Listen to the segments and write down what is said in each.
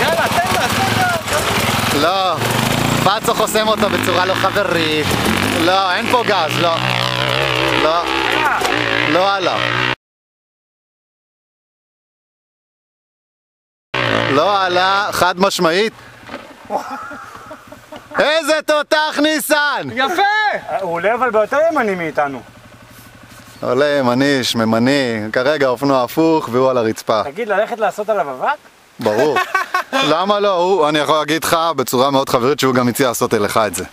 יאללה, תן לה. לא, פאצו חוסם אותו בצורה לא חברית. לא, אין פה גז, לא. לא. לא עלה. לא עלה, חד משמעית. איזה תותח ניסן! יפה! הוא עולה אבל ביותר ימני מאיתנו. עולה ימני, שממני, כרגע אופנוע הפוך והוא על הרצפה. תגיד, ללכת לעשות עליו אבק? ברור. למה לא? אני יכול להגיד לך בצורה מאוד חברית שהוא גם הציע לעשות אליך את זה.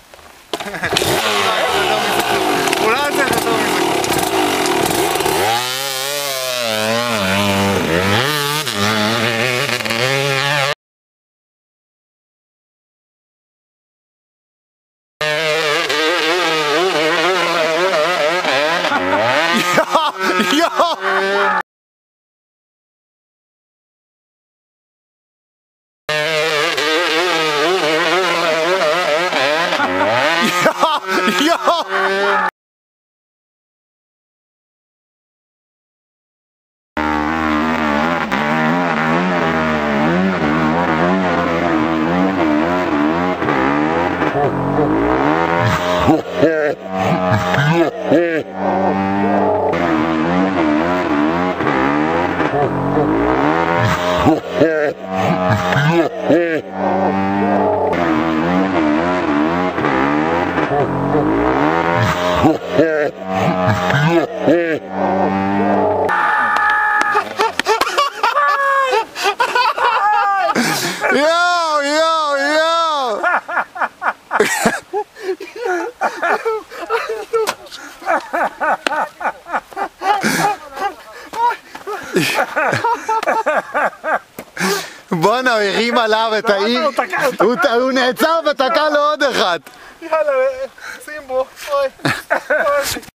הוא לא יוצא יותר מזה. יואו! יואו! יואו, יואו, יואו! בואנה, הוא הרים עליו את האי. הוא נעצר ותקע לו עוד אחד. יאללה, שים בו. אוי.